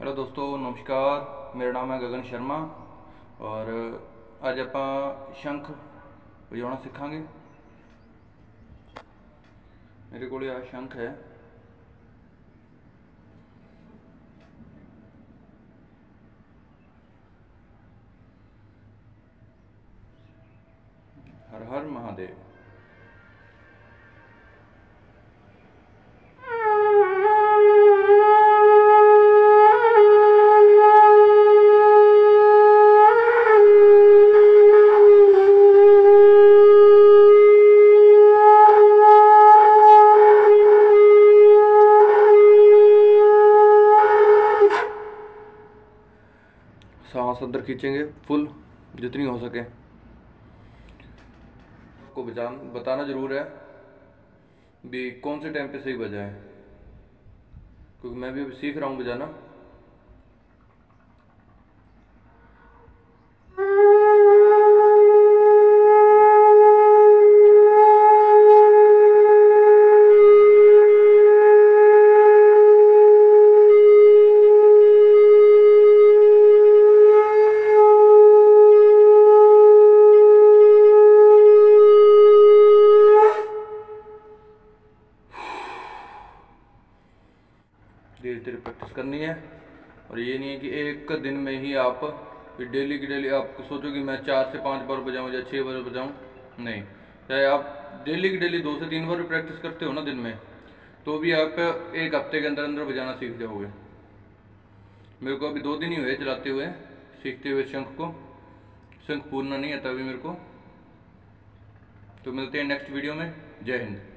Hello दोस्तों, नमस्कार। मेरा नाम है गगन शर्मा और आज आप शंख बजाना सीखांगे। मेरे को यह शंख है। हर हर महादेव। सांस अंदर खींचेंगे फुल जितनी हो सके। को बताना ज़रूर है भी कौन से टाइम पे सही बजाएं, क्योंकि मैं भी अभी सीख रहा हूँ बजाना। धीरे धीरे प्रैक्टिस करनी है। और ये नहीं है कि एक दिन में ही आप डेली की डेली आप सोचो कि मैं 4 से 5 बार बजाऊं या 6 बार बजाऊं। नहीं, चाहे आप डेली की डेली 2 से 3 बार भी प्रैक्टिस करते हो ना दिन में, तो भी आप एक हफ्ते के अंदर अंदर बजाना सीख जाओगे। मेरे को अभी 2 दिन ही हुए चलाते हुए, सीखते हुए शंख को। शंख पूरना नहीं आता अभी मेरे को। तो मिलते हैं नेक्स्ट वीडियो में। जय हिंद।